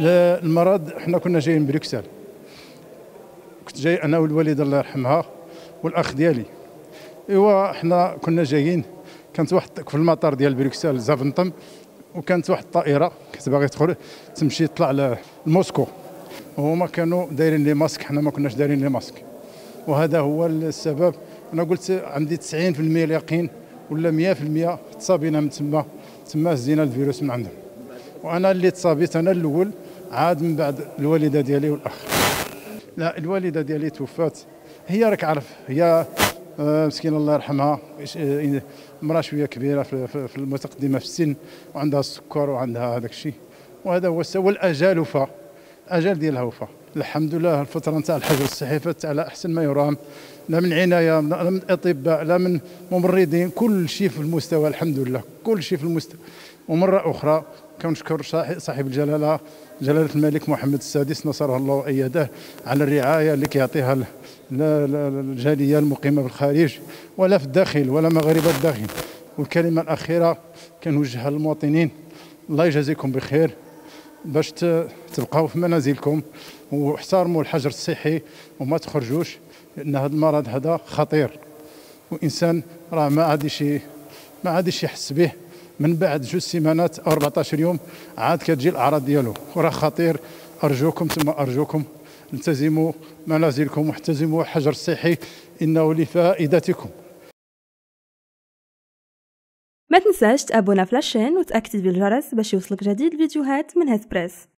المرض حنا كنا جايين من بروكسل، كنت جاي انا والوالده الله يرحمها والاخ ديالي. ايوا حنا كنا جايين، كانت واحد في المطار ديال بروكسل زافنطم، وكانت واحد الطائره كانت باغي تدخل تمشي تطلع لموسكو، وهما كانوا دايرين لي ماسك، حنا ما كناش دايرين لي ماسك، وهذا هو السبب. انا قلت عندي 90% اليقين ولا 100% تصابينا من تما هزينا الفيروس من عندهم، وانا اللي تصابيت انا الاول، عاد من بعد الوالده ديالي والاخ. لا، الوالده ديالي توفات، هي راك عارف، هي مسكينه الله يرحمها، امراه شويه كبيره في المتقدمه في السن، وعندها السكر وعندها هذاك الشيء، وهذا هو السبب. والاجال وفى، الاجال ديالها وفى الحمد لله. الفتره نتاع الحجر الصحي فات على احسن ما يرام، لا من عنايه، لا من اطباء، لا من ممرضين، كل شيء في المستوى الحمد لله، كل شيء في المستوى. ومره اخرى كنشكر صاحب الجلاله جلاله الملك محمد السادس نصره الله وايده على الرعايه اللي كيعطيها الجاليه المقيمه بالخارج ولا في الداخل ولا مغاربه الداخل. والكلمه الاخيره كنوجهها للمواطنين، الله يجازيكم بخير، باش تبقاو في منازلكم واحترموا الحجر الصحي وما تخرجوش، لان هذا المرض هذا خطير، وانسان راه ما عادش يحس به من بعد 2 سيمانات او 14 يوم عاد كتجي الاعراض ديالو، وراه خطير. ارجوكم ثم ارجوكم التزموا منازلكم واحتزموا الحجر الصحي، انه لفائدتكم. ما تنساش تابونا في لاشين وتاكتيفي الجرس باش يوصلك جديد الفيديوهات من هسبريس.